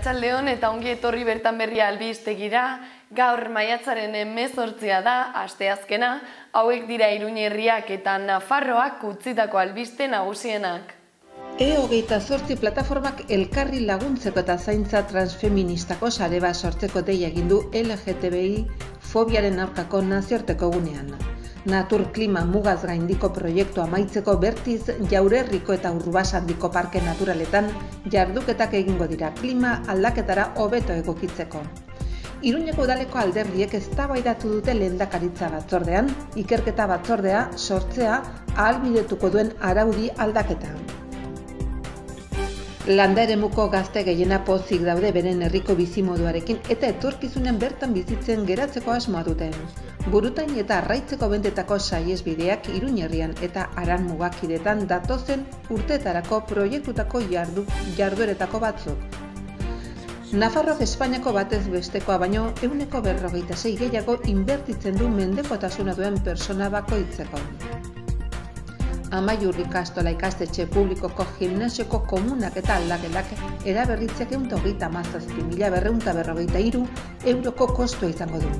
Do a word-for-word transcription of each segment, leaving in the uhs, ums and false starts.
Arratsaldeon eta ongi etorri bertan berria albistegira. Gaur maiatzaren hemezortzia da, asteazkena, hauek dira Iruña herriak eta Nafarroak utzitako albiste nagusienak. E hogeita zortzi plataformak elkarri laguntzeko eta zaintza transfeministako sare bat sortzeko deia egin du L G T B I fobiaren aurkako nazioarteko egunean. Natur klima mugaz gaindiko proiektua amaitzeko bertiz Jaurerriko eta Urbasandiko parke naturaletan jarduketak egingo dira klima aldaketara hobeto egokitzeko. Iruñeko udaleko alderdiek eztabaidatu dute lehendakaritza batzordean, ikerketa batzordea sortzea ahalbidetuko duen araudi aldaketa. Landa eremuko gazte gehiena pozik daude beren herriko bizimoduarekin eta etorkizunen bertan bizitzen geratzeko asmoa dute. Burutain eta Arraitzeko bendetako saihesbideak Iruña herrian eta Aran mugakidetan datozen urteetarako proiektutako jardu, jardueretako batzuk. Nafarroak Espainiako batez bestekoa baino ehuneko berrogeita sei gehiago inbertitzen du mendekotasuna duen pertsona bakoitzeko. Amaiur ikastola ikastetxe publikoko gimnasioko komunak eta aldagelak eraberritzeak ehun eta hogeita hamazazpi mila berrehun eta berrogeita hiru euroko kostua izango du.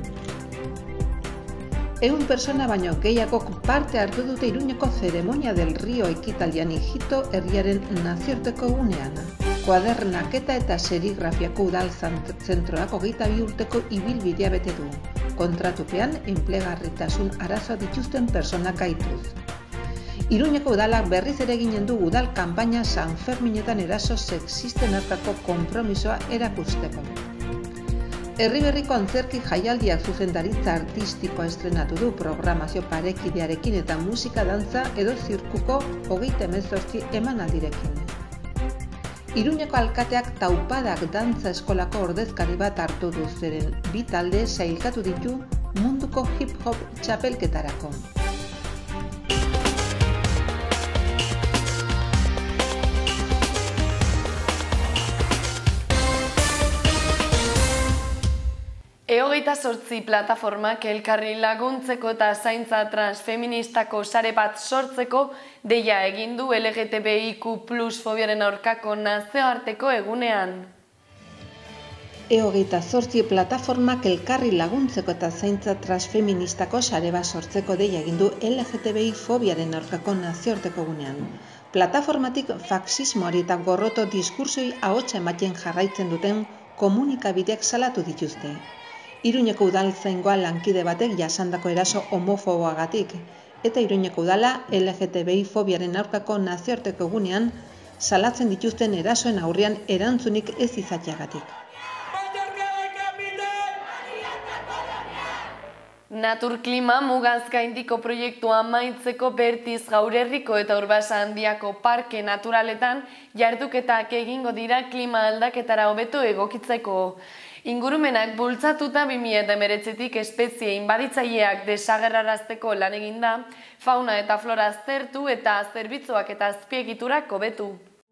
Ehun persona baino gehiago parte hartu dute Iruñeko Zeremonia del Rio ekitaldian Ijito herriaren nazioarteko egunean. Kuadernaketa eta serigrafiako udal zentroak hogeita bi urteko ibilbidea bete du. Kontratupean enplegarritasun arazoa dituzten pertsonak gaituz. Iruñeko udalak berriz ere eginen du udal kanpaina San Ferminetan eraso sexisten aurkako konpromisoa erakusteko. Herriberriko antzerki jaialdiak zuzendaritza artistikoa estrenatu du programazio parekidearekin eta musika, dantza edo zirkuko hogeita hemezortzi emanaldirekin. Iruñeko alkateak taupadak dantza eskolako ordezkari bat hartu du zeren bi talde sailkatu ditu munduko hip-hop txapelketarako. E hogeita zortzi plataformak elkarri laguntzeko eta zaintza transfeministako sare bat sortzeko deia egin du L G T B I Q plus fobiaren aurkako nazioarteko egunean. E hogeita zortzi plataformak elkarri laguntzeko eta zaintza transfeministako sare bat sortzeko deia egin du L G T B I fobiaren aurkako nazioarteko egunean. Plataformatik faxismoari eta gorroto diskursoi ahotsa ematen jarraitzen duten komunikabideak salatu dituzte. Iruñeko udaltzaingoa lankide batek jasandako eraso homofoboagatik eta Iruñeko udala L G T B I fobiaren aurkako nazioarteko egunean salatzen dituzten erasoen aurrean erantzunik ez izateagatik. Natur klima mugaz gaindiko proiektua amaitzeko bertiz Jaurerriko eta Urbasandiako parke naturaletan jarduketak egingo dira klima aldaketara hobeto egokitzeko. Ingurumenak bultzatuta bi mila hemeretzitik espezie inbaditzaileak desagerrarazteko lan eginda, fauna eta flora aztertu eta zerbitzuak eta azpiegiturak hobetu.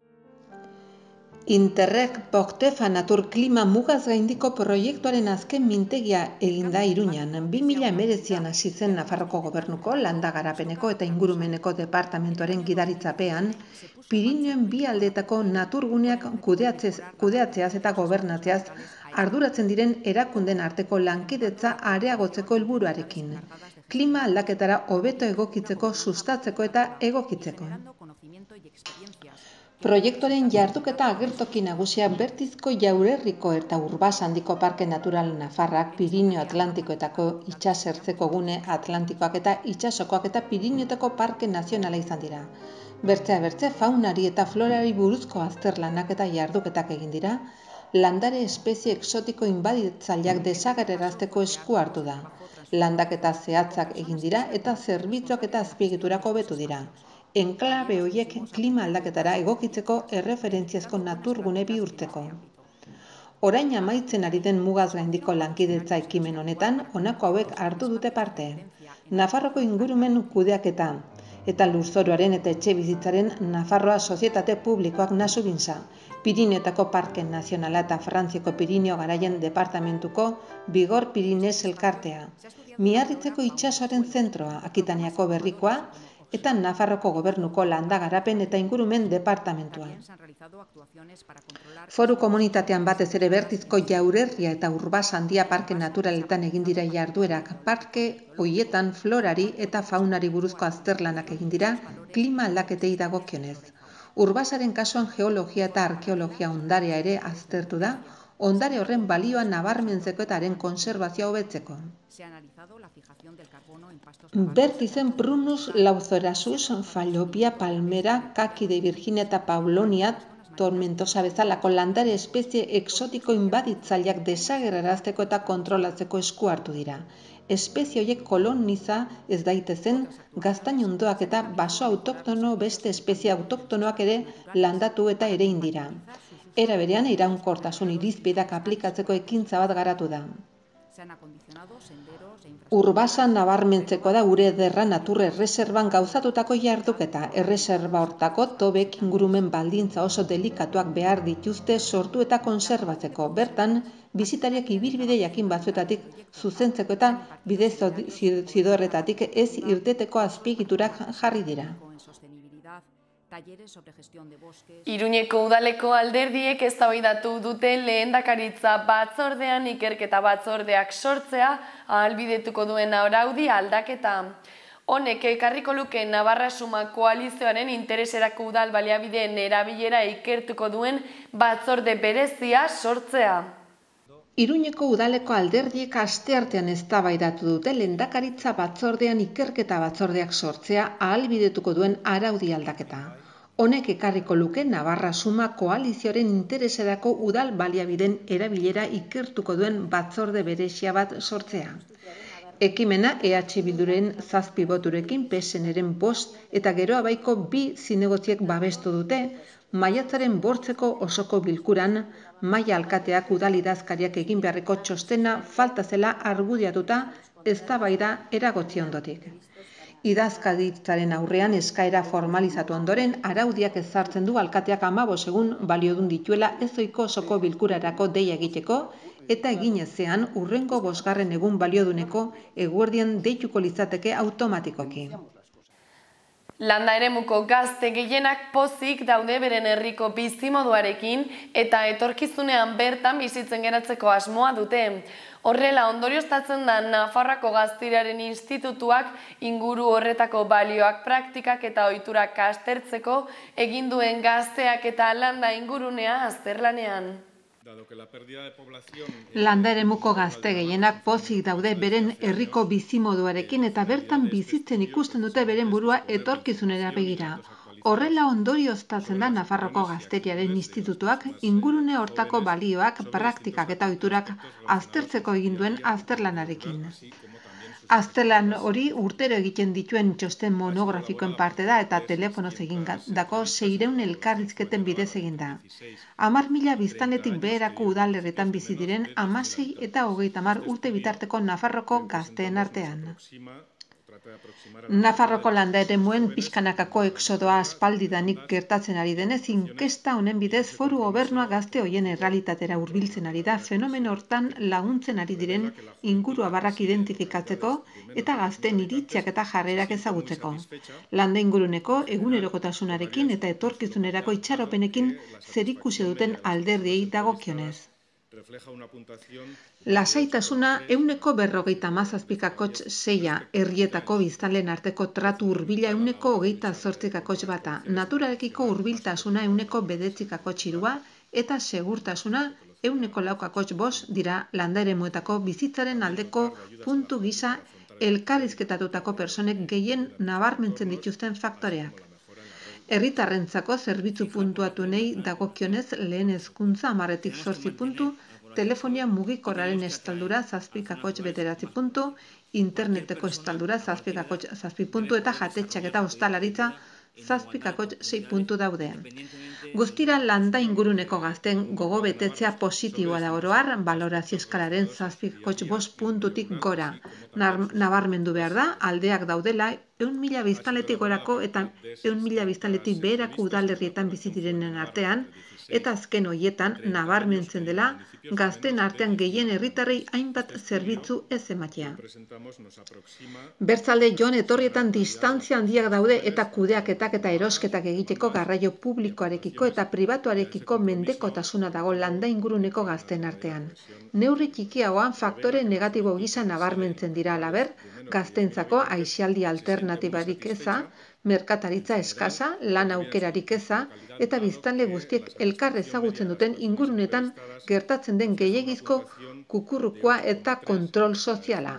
Interreg Poktefa Natur klima mugaz gaindiko proiektuaren azken mintegia eginda Iruñan. bi mila hemeretzian hasi zen Nafarroko Gobernuko Landa Garapeneko eta Ingurumeneko Departamentuaren gidaritzapean, Pirinioen bi aldeetako naturguneak kudeatzeaz eta gobernatzeaz arduratzen diren erakunden arteko lankidetza areagotzeko helburuarekin, klima aldaketara hobeto egokitzeko, sustatzeko eta egokitzeko. Proiektuaren jarduketa agertoki nagusia bertizko Jaurerriko eta Urbasandiko Parke Natural Nafarrak, Pirinio Atlantikoetako itsasertzeko gune Atlantikoak eta itsasokoak eta Pirinioetako Parke Nazionala izan dira. Bertzea bertze faunari eta florari buruzko azterlanak eta jarduketak egin dira, landare espezie exotiko inbaditzaileak desagerrarazteko esku hartu da. Landaketa zehatzak egin dira eta zerbitzuak eta azpiegiturak hobetu dira. Enklabe horiek klima aldaketara egokitzeko erreferentziazko naturgune bihurtzeko. Orain amaitzen ari den mugaz gaindiko lankidetza ekimen honetan, honako hauek hartu dute parte. Nafarroko ingurumen kudeaketa eta lurzoruaren eta etxe bizitzaren Nafarroa Sozietate Publikoak nasu bintza, Pirinioetako Parke Nazionala eta Frantziako Pirinio Garaien Departamentuko Bigor Pirinez elkartea, Miarritzeko itsasoaren zentroa, Akitaniako Berrikoa, eta Nafarroko Gobernuko Landa Garapen eta Ingurumen Departamentuan. Foru komunitatean batez ere Bertizko Jaurerria eta Urbasandia parke naturaletan egin dira jarduerak, parke hoietan florari eta faunari buruzko azterlanak egin dira klima aldaketei dagokionez. Urbasaren kasuan geologia eta arkeologia ondarea ere aztertu da, ondare horren balioa nabarmentzeko eta haren konserbazioa hobetzeko. Bertizen Prunus lauzorasus, Fallopia, Palmera, Kaki de Virginia eta Paulonia tormentosa bezalako landare espezie exotiko inbaditzaileak desagerrarazteko eta kontrolatzeko esku hartu dira. Espezie horiek koloniza ez daitezen gaztainondoak eta baso autoktono beste espezie autoktonoak ere landatu eta ere indira. Era berean iraunkortasun irizpideak aplikatzeko ekintza bat garatu da. Urbasan nabarmentzeko da gure ederra natur erreserban gauzatutako jarduketa. Erreserba hortako tobek ingurumen baldintza oso delikatuak behar dituzte sortu eta konserbatzeko. Bertan, bizitariak ibilbide jakin batzuetatik zuzentzeko eta bide zidorretatik ez irteteko azpiegiturak jarri dira. Iruñeko udaleko alderdiek eztabaidatu dute lehendakaritza batzordean ikerketa batzordeak sortzea ahalbidetuko duen araudi aldaketa. Honek ekarriko luke Navarra Suma koalizioaren intereserako udal baliabideen erabilera ikertuko duen batzorde berezia sortzea. Iruñeko udaleko alderdiek asteartean eztabaidatu dute lehendakaritza batzordean ikerketa batzordeak sortzea ahalbidetuko duen araudi aldaketa. Honek ekarriko luke Navarra Suma koalizioaren intereserako udal baliabideen erabilera ikertuko duen batzorde berezia bat sortzea. Ekimena E H Bilduren zazpi boturekin P S N-ren bost eta Geroa Baiko bi zinegotziek babestu dute, maiatzaren bortzeko osoko bilkuran maila alkateak udal idazkariak egin beharreko txostena falta zela argudiatuta eztabaida eragotzi ondotik. Idazkaritzaren aurrean eskaera formalizatu ondoren araudiak ezartzen du alkateak hamabost egun baliodun dituela ezoiko osoko bilkurarako deia egiteko eta egin ezean hurrengo bosgarren egun balioduneko eguerdian deituko litzateke automatikoki. Landa eremuko gazte gehienak pozik daude beren herriko bizimoduarekin eta etorkizunean bertan bizitzen geratzeko asmoa dute. Horrela ondorioztatzen da Nafarroako Gazteriaren Institutuak inguru horretako balioak, praktikak eta ohiturak aztertzeko egin duen gazteak eta landa ingurunea azterlanean. Landa eremuko gazte gehienak pozik daude beren herriko bizimoduarekin eta bertan bizitzen ikusten dute beren burua etorkizunera begira. Horrela ondorioztatzen da Nafarroko Gazteriaren Institutuak ingurune hortako balioak, praktikak eta ohiturak aztertzeko egin duen azterlanarekin. Azterlan hori urtero egiten dituen txosten monografikoen parte da eta telefonoz egindako seiehun elkarrizketen bidez egin da. Hamar mila biztanletik beherako udalerritan bizi diren hamasei eta hogeita hamar urte bitarteko Nafarroko gazteen artean. Nafarroko landa eremuen pixkanakako exodoa aspaldidanik gertatzen ari denez, inkesta honen bidez foru gobernua gazte hoien errealitatera hurbiltzen ari da, fenomeno hortan laguntzen ari diren inguru abarrak identifikatzeko eta gazteen iritziak eta jarrerak ezagutzeko. Landa inguruneko egunerokotasunarekin eta etorkizunerako itxaropenekin zerikusi duten alderdiei dagokionez. Lasaitasuna ehuneko berrogeita hamazazpikakotx seia, herrietako biztanleen arteko tratu hurbila ehuneko hogeita zortzikakotx bata, naturarekiko hurbiltasuna ehuneko bederatzikakotx hirua eta segurtasuna ehuneko laukakotx bost dira landa eremuetako bizitzaren aldeko puntu gisa elkarrizketatutako pertsonek gehien nabarmentzen dituzten faktoreak. Herritarrentzako zerbitzu puntuatunei dagokionez lehen hezkuntza hamarretik zortzi puntu, telefonia mugikorraren estaldura zazpikakotx bederatzi puntu, interneteko estaldura zazpikakotx zazpi puntu eta jatetxeak eta ostalaritza zazpikakotx sei puntu daude. Guztira landa inguruneko gazten gogo betetzea positiboa da oro har, balorazio eskalaren zazpikakotx bost puntutik gora. Nabarmendu behar da, aldeak daudela, ehun mila biztanletik gorako eta ehun mila biztanletik beherako udalerrietan bizi direnen artean, eta azken horietan nabarmentzen dela gazten artean gehien herritarrei hainbat zerbitzu ez ematea. Bertzalde joan etorrietan distantzia handiak daude eta kudeaketak eta erosketak egiteko garraio publikoarekiko eta pribatuarekiko mendekotasuna dago landa inguruneko gazten artean. Neurri txikiagoan faktore negatibo gisa nabarmentzen dira halaber, gaztentzako aisialdi alternatibarik eza, merkataritza eskasa, lan aukerarik eza, eta biztanle guztiek elkar ezagutzen duten ingurunetan gertatzen den gehiegizko kukurrukua eta kontrol soziala.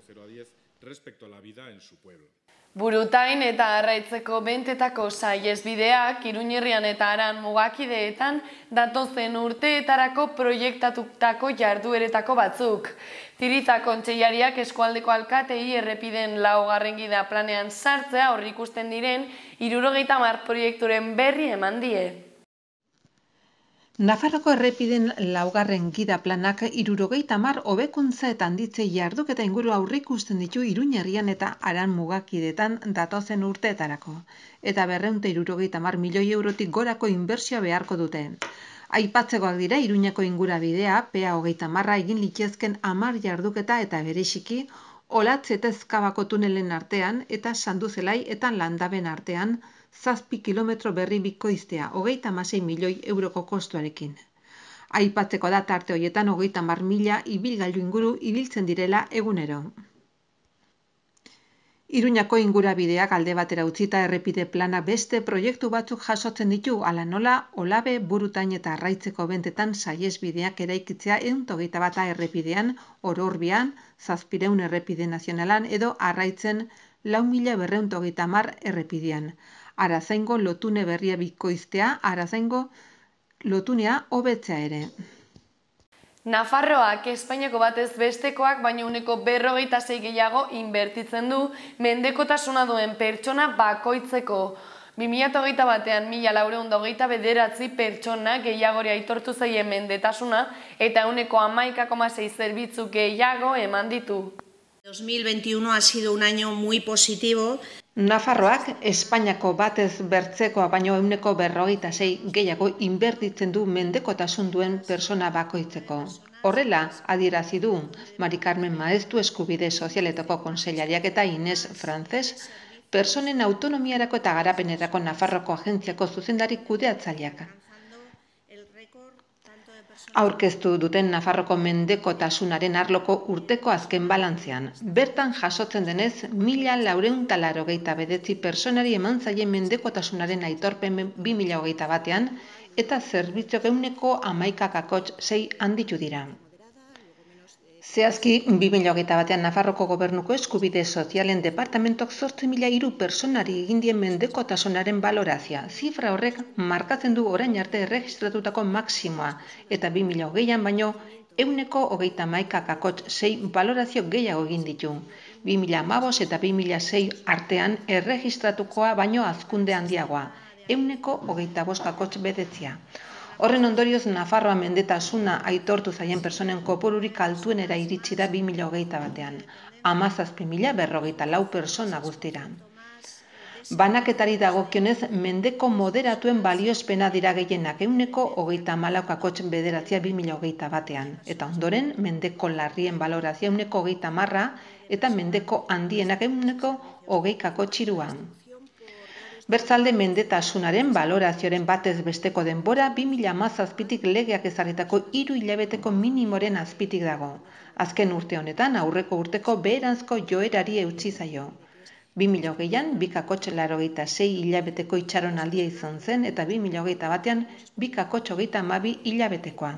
Burutain eta Arraitzeko bentetako saihesbideak Iruñerrian eta Aran mugakideetan datozen urteetarako proiektatutako jardueretako batzuk. Tiriza kontseilariak eskualdeko alkatei errepiden laugarren gida planean sartzea aurreikusten diren hirurogeita hamar proiekturen berri eman die. Nafarroko errepiden laugarren gida planak hirurogeita hamar hobekuntza eta handitze jarduketa inguru aurreikusten ditu Iruñerrian eta Aran mugakideetan datozen urteetarako, eta berrehun eta hirurogeita hamar milioi eurotik gorako inbertsioa beharko dute. Aipatzekoak dira Iruñako ingurabidea, P A hogeita hamarra egin litezken hamar jarduketa eta bereziki Olatz eta Ezkabako tunelen artean eta Sanduzelai eta Landaben artean zazpi kilometro berri bikoiztea, hogeita hamasei milioi euroko kostuarekin. Aipatzeko da tarte horietan hogeita hamar mila ibilgailu inguru ibiltzen direla egunero. Iruñako ingurabideak alde batera utzita errepide plana beste proiektu batzuk jasotzen ditu, hala nola Olabe, Burutain eta Arraitzeko bentetan saihesbideak eraikitzea ehun eta hogeita bata errepidean, Ororbian, zazpiehun errepide nazionalan edo Arraitzen lau mila berrehun eta hogeita hamar errepidean. Arazaingo lotune berria bikoiztea, Arazaingo lotunea hobetzea ere. Nafarroak Espainiako batez bestekoak baino ehuneko berrogeita sei gehiago inbertitzen du mendekotasuna duen pertsona bakoitzeko. bi mila hogeita batean mila laurehun eta hogeita bederatzi pertsona gehiagori aitortu zaien mendetasuna eta ehuneko hamaika koma sei zerbitzu gehiago eman ditu. dos mil veintiuno ha sido un año muy positivo. Nafarroak Espainiako batez bertzekoa baino ehuneko berrogeita sei gehiago inbertitzen du mendekotasun duen persona bakoitzeko. Horrela, adierazi du Mari Carmen Maestu eskubide sozialetako kontseilariak eta Ines Frances, personen autonomiarako eta garapenerako Nafarroko agentziako zuzendari kudeatzaileak. Aurkeztu duten Nafarroko mendekotasunaren arloko urteko azken balantzean. Bertan jasotzen denez, mila laurehun eta laurogeita bederatzi personari eman zaien mendekotasunaren aitorpen bi mila hogeita batean eta zerbitzuak ehuneko hamaika koma sei handitu dira. Zehazki, bi mila hogeita batean Nafarroko Gobernuko eskubide sozialen departamentok zortzi mila hiru personari egin dien mendekotasunaren balorazioa. Zifra horrek markatzen du orain arte erregistratutako maksimoa eta bi mila hogeian baino ehuneko hogeita hamaika koma sei balorazio gehiago egin ditu. bi mila hamabost eta bi mila sei artean erregistratukoa baino hazkunde handiagoa, ehuneko hogeita bost koma bederatzia. Horren ondorioz, Nafarroa mendetasuna aitortu zaien personen kopururik altuenera iritsi da bi mila hogeita batean, hamazazpi mila berrogeita lau persona guztira. Banaketari dagokionez, mendeko moderatuen balioespena dira gehienak ehuneko hogeita hamalau koma bederatzia bi mila hogeita batean, eta ondoren mendeko larrien balorazia ehuneko hogeita hamarra eta mendeko handienak ehuneko hogei koma hirua. Bertzalde mendetasunaren balorazioaren batez besteko denbora bi mila hamazazpitik legeak ezarritako hiru hilabeteko minimoren azpitik dago. Azken urte honetan aurreko urteko beheranzko joerari eutsi zaio. bi mila hogeian bi koma laurogeita sei hilabeteko itxaronaldia izan zen eta bi mila hogeita batean bi koma hogeita hamabi hilabetekoa.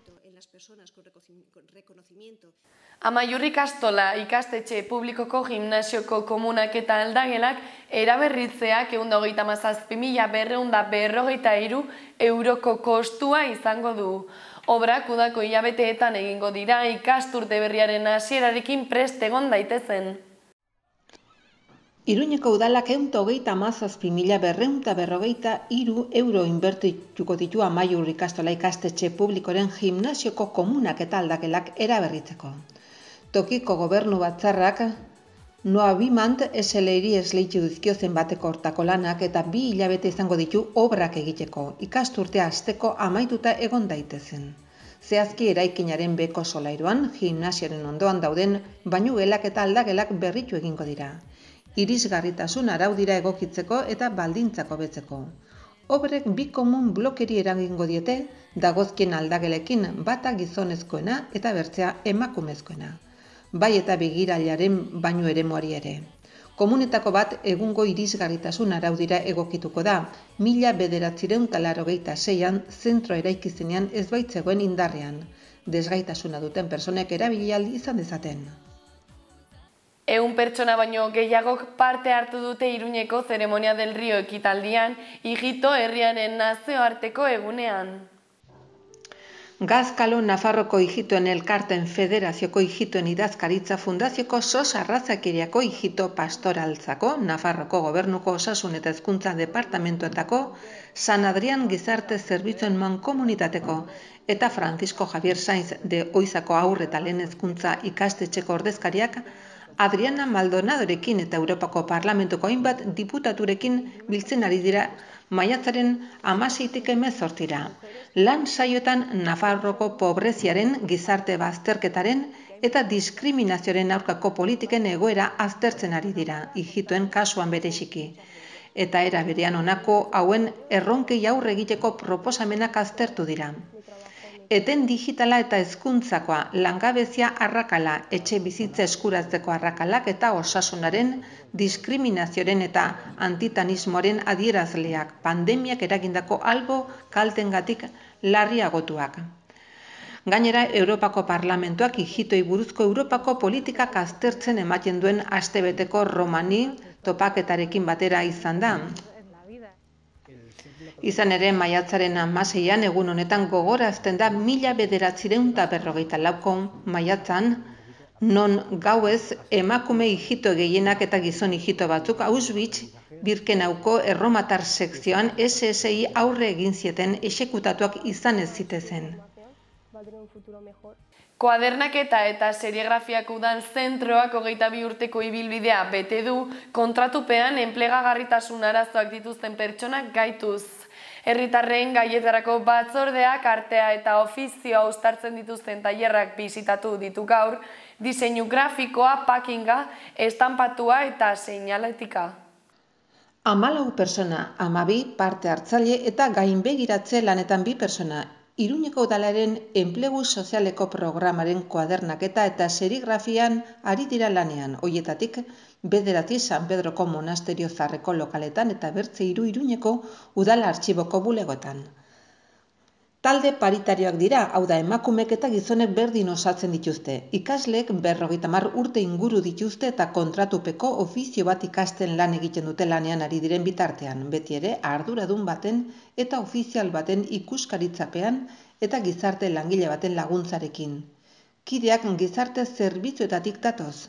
Amaiurri Kastola ikastetxe publikoko gimnasioko komunak eta aldagelak eraberritzeak ehun eta hogeita hamazazpi mila berrehun eta berrogeita hiru euroko kostua izango du. Obrak udako hilabeteetan egingo dira ikasturte berriaren hasierarekin prest egon daitezen. Iruñeko udalak ehun eta hogeita hamazazpi mila berrehun eta berrogeita hiru euro inbertituko ditu Amaiurri Kastola ikastetxe publikoren gimnasioko komunak eta aldagelak eraberritzeko. tokiko gobernu batzarrak Noa bimant eseleiri esleitu dizkio zenbateko hortako lanak eta bi hilabete izango ditu obrak egiteko, ikasturtea hasteko amaituta egon daitezen. Zehazki eraikinaren beko solairuan, gimnasioaren ondoan dauden bainugelak eta aldagelak berritu egingo dira. Irisgarritasun araudira egokitzeko eta baldintzak hobetzeko. Obrek bi komun blokeri eragingo diete, dagozkien aldagelekin bata gizonezkoena eta bertzea emakumezkoena. Bai eta begirailaren bainu eremuari ere. Komunetako bat egungo irisgarritasun araudira egokituko da, mila bederatziehun eta laurogeita seian zentro eraikizenean ez baitzegoen indarrean, desgaitasuna duten personek erabili ahal izan dezaten. Ehun pertsona baino gehiagok parte hartu dute Iruñeko Zeremonia del Rio ekitaldian, Ijito herriaren nazioarteko egunean. Gazkalo Nafarroko Ijitoen Elkarten Federazioko Ijitoen Idazkaritza Fundazioko sos arrazakeriako Ijito Pastoraltzako, Nafarroko Gobernuko Osasun eta Hezkuntza Departamentuetako, San Adrian Gizarte Zerbitzuen Mankomunitateko eta Francisco Javier Sainz de Oizako Haur eta Lehen Hezkuntza ikastetxeko ordezkariak Adriana Maldonadorekin eta Europako Parlamentuko hainbat diputaturekin biltzen ari dira maiatzaren hamaseitik hemezortzira. Lan saioetan Nafarroko pobreziaren, gizarte bazterketaren eta diskriminazioaren aurkako politiken egoera aztertzen ari dira, ijitoen kasuan bereziki. Eta era berean honako hauen erronkei aurre egiteko proposamenak aztertu dira. Eten digitala eta hezkuntzakoa, langabezia arrakala, etxe bizitza eskuratzeko arrakalak eta osasunaren, diskriminazioaren eta antitanismoaren adierazleak, pandemiak eragindako albo kaltengatik larriagotuak. Gainera, Europako Parlamentuak ijitoi buruzko Europako politikak aztertzen ematen duen astebeteko romani topaketarekin batera izan da. Izan ere, maiatzaren hamaseian egun honetan gogorazten da mila bederatziehun eta berrogeita lauko maiatzan, non gauez emakume ijito gehienak eta gizon ijito batzuk Auschwitz Birkenauko erromatar sekzioan S S I aurre egin zieten exekutatuak izan ez zitezen. Koadernaketa eta serigrafiak udan zentroak hogeita bi urteko ibilbidea bete du kontratupean enplegagarritasun arazoak dituzten pertsonak gaituz. Herritarren gaietarako batzordeak artea eta ofizioa uztartzen dituzten tailerrak bisitatu ditu gaur, diseinu grafikoa, packinga, estanpatua eta seinaletika. Hamalau pertsona, hamabi parte hartzaile eta gainbegiratze lanetan bi pertsona. Iruñeko udalaren enplegu sozialeko programaren koadernaketa eta serigrafian ari dira lanean, hoietatik bederatzi San Pedroko monasterio zarreko lokaletan eta bertze hiru Iruñeko udala artxiboko bulegoetan. Talde paritarioak dira, hau da emakumek eta gizonek berdin osatzen dituzte. Ikasleek berrogeita hamar urte inguru dituzte eta kontratupeko ofizio bat ikasten lan egiten dute lanean ari diren bitartean, beti ere arduradun baten eta ofizial baten ikuskaritzapean eta gizarte langile baten laguntzarekin. Kideak gizarte zerbitzuetatik datoz.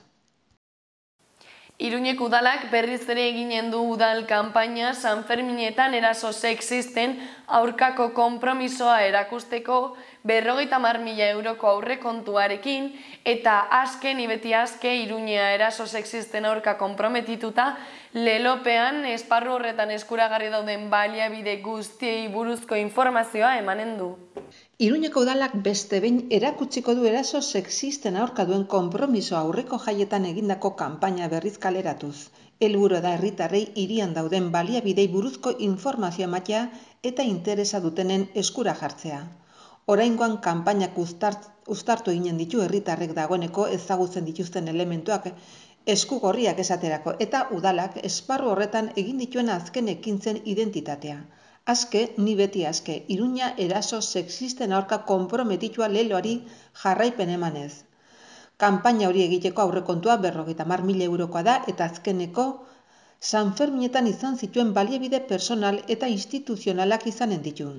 Iruñeko udalak berriz ere eginen du udal kanpaina Sanferminetan eraso sexisten aurkako konpromisoa erakusteko berrogeita hamar mila euroko aurrekontuarekin eta azken ibeti azke Iruñea eraso sexisten aurka konprometituta lelopean esparru horretan eskuragarri dauden baliabide guztiei buruzko informazioa emanen du. Iruñeko udalak beste behin erakutsiko du eraso sexisten aurka duen konpromiso aurreko jaietan egindako kanpaina berriz kaleratuz. Helburua da herritarrei hirian dauden baliabidei buruzko informazioa ematea eta interesa dutenen eskura jartzea. Oraingoan kanpainak uztart, uztartu eginen ditu herritarrek dagoeneko ezagutzen dituzten elementuak esku gorriak esaterako eta udalak esparru horretan egin dituen azken ekintzen identitatea. Azke, ni beti azke, Iruña eraso sexisten aurka konprometitua leloari jarraipen emanez. Kanpaina hori egiteko aurrekontua berrogeita hamar mila eurokoa da eta azkeneko Sanferminetan izan zituen baliabide personal eta instituzionalak izanen ditun.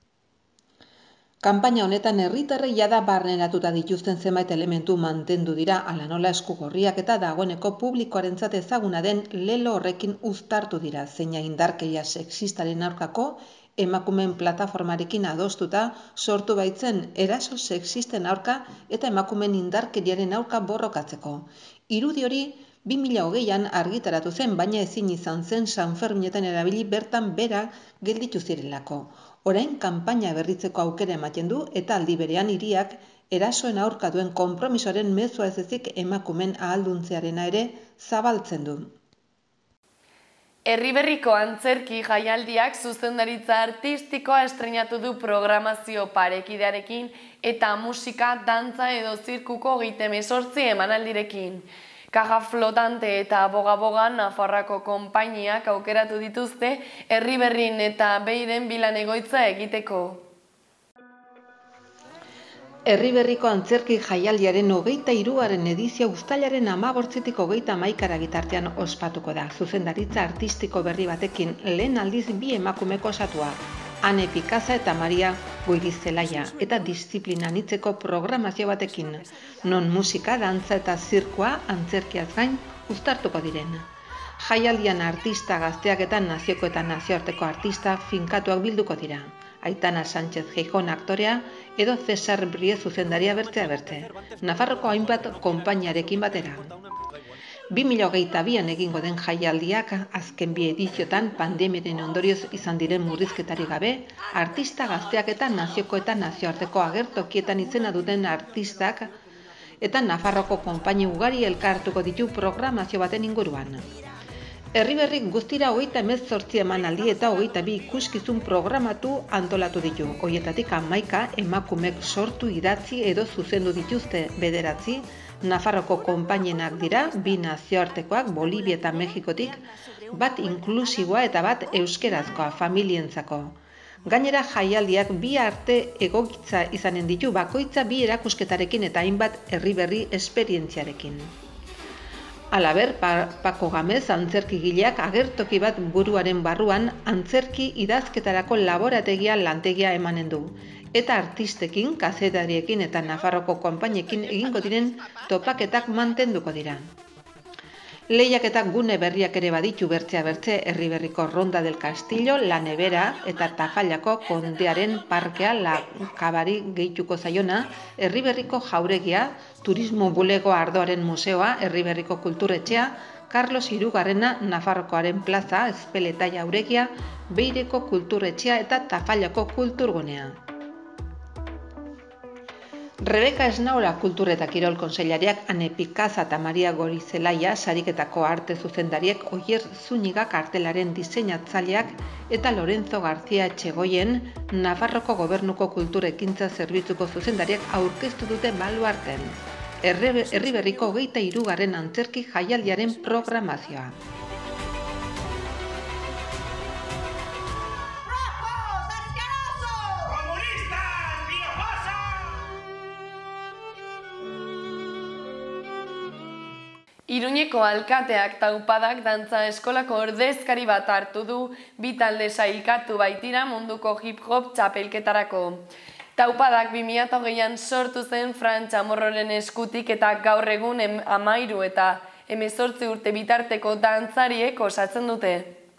Kanpaina honetan herritarrei jada barneratuta dituzten zenbait elementu mantendu dira, hala nola esku gorriak eta dagoeneko publikoarentzat ezaguna den lelo horrekin uztartu dira, zeina indarkeria sexistaren aurkako emakumeen plataformarekin adostuta sortu baitzen eraso sexisten aurka eta emakumeen indarkeriaren aurka borrokatzeko. Irudi hori bi mila hogeian argitaratu zen, baina ezin izan zen Sanferminetan erabili bertan bera gelditu zirelako. Orain kanpaina berritzeko aukera ematen du eta aldi berean hiriak erasoen aurka duen konpromisoaren mezua ez ezik emakumen ahalduntzearena ere zabaltzen du. Herriberriko antzerki jaialdiak zuzendaritza artistikoa estreinatu du programazio parekidearekin eta musika, dantza edo zirkuko hogeita hemezortzi emanaldirekin. Kaja Flotante eta Boga-Boga Nafarroako konpainiak aukeratu dituzte Herriberrin eta Beiren bilan egoitza egiteko. Herriberriko antzerki jaialdiaren hogeita hirugarren edizio uztailaren hemezortzitik hogeita hamaikara bitartean ospatuko da. Zuzendaritza artistiko berri batekin lehen aldiz bi emakumeko osatua, Ane Pikaza eta Maria Goirizelaia, eta disiplina anitzeko programazio batekin, non musika, dantza eta zirkoa antzerkiaz gain uztartuko diren. Jaialdian artista gazteak eta nazioko eta nazioarteko artista finkatuak bilduko dira. Aitana Sánchez Gijón aktorea edo Cesar Brie zuzendaria bertzea berte, Nafarroko hainbat konpainiarekin batera. bi mila hogeita bian egingo den jaialdiak azken bi ediziotan pandemiaren ondorioz izan diren murrizketarik gabe, artista gazteak eta nazioko eta nazioarteko agertokietan izena duten artistak eta Nafarroko konpaini ugari elkartuko ditu programazio baten inguruan. Herriberrik guztira hogeita hemezortzi emanaldi eta hogeita bi ikuskizun programatu antolatu ditu. Horietatik hamaika emakumek sortu, idatzi edo zuzendu dituzte, bederatzi Nafarroko konpainienak dira, bi nazioartekoak Bolivia eta Mexikotik, bat inklusiboa eta bat euskerazkoa familientzako. Gainera jaialdiak bi arte egokitza izanen ditu, bakoitza bi erakusketarekin eta hainbat herriberri esperientziarekin. Halaber, Paco Gamez antzerkigileak agertoki bat buruaren barruan antzerki idazketarako laborategia lantegia emanen du. Eta artistekin, kazetariekin eta Nafarroko konpainekin egingo diren topaketak mantenduko dira. Lehiaketak gune berriak ere baditu bertzea bertze Herriberriko Ronda del Castillo, La Nevera eta Tafallako Kondearen Parkea La Kabari gehituko zaiona, Herriberriko Jauregia, Turismo Bulego Ardoaren Museoa, Herriberriko Kulturetxea, Carlos Hirugarrena Nafarrokoaren Plaza, Ezpeleta Jauregia, Beireko Kulturetxea eta Tafallako Kulturgunea. Rebeka Esnaola Kultur eta Kirol Kontseilariak, Ane Pikaza eta Maria Gorizelaia sariketako arte zuzendariek, Oier Zúñiga kartelaren diseinatzaileak eta Lorenzo García Etxegoien Nafarroko Gobernuko Kultur Ekintza Zerbitzuko zuzendariak aurkeztu dute baluarten. Herriberriko hogeita hirugarren antzerki jaialdiaren programazioa. Iruñeko alkateak Taupadak dantza eskolako ordezkari bat hartu du, bi talde sailkatu baitira munduko hip-hop txapelketarako. Taupadak bi mila hogeian sortu zen Fran Chamorroren eskutik eta gaur egun hamairu eta hemezortzi urte bitarteko dantzariek osatzen dute.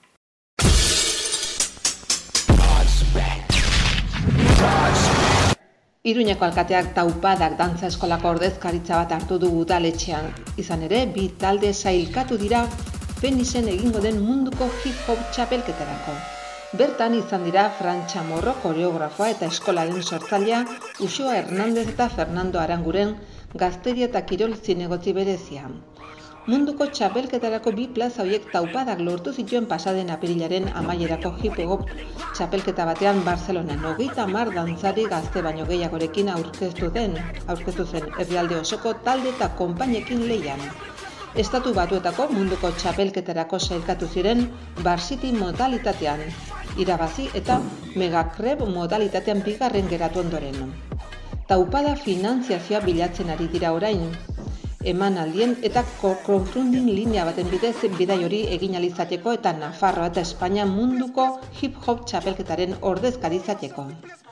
Iruñeko alkateak Taupadak dantza eskolako ordezkaritza bat hartu du udaletxean. Izan ere, bi talde sailkatu dira Fenisen egingo den munduko hip-hop txapelketarako. Bertan izan dira Fran Chamorro koreografoa eta eskolaren sortzailea, Uxoa Hernández eta Fernando Aranguren gazteria eta kirol zinegotzi berezia. Munduko txapelketarako bi plaza horiek Taupadak lortu zituen pasaden apirilaren amaierako hip-hop txapelketa batean Barcelonan. Hogeita hamar dantzari gazte baino gehiagorekin aurkeztu den, aurkeztu zen herrialde osoko talde eta konpainekin lehian. Estatu Batuetako munduko txapelketarako sailkatu ziren Varsity modalitatean, irabazi eta Megakreb modalitatean bigarren geratu ondoren. Taupada finantziazioa bilatzen ari dira orain, emanaldien eta crowdfunding linea baten bidez bidai hori egin ahal izateko eta Nafarroa eta Espainia munduko hip-hop txapelketaren ordezkari izateko.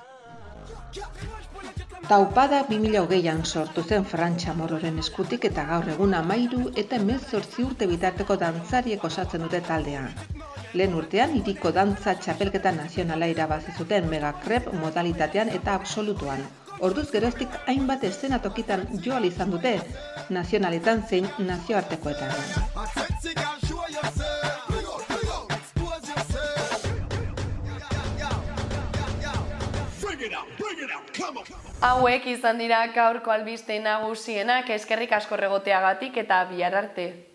Taupada bi mila hogeian sortu zen Fran Chamorroren eskutik eta gaur egun hamairu eta hemezortzi urte bitarteko dantzariek osatzen dute taldea. Lehen urtean, hiriko dantza txapelketa nazionala irabazi zuten megakrep modalitatean eta absolutuan. Orduz geroztik hainbat eszenatokitan jo ahal izan dute, nazionaletan zein nazioartekoetan. Hauek izan dira gaurko albiste nagusienak, eskerrik asko egoteagatik eta bihar arte.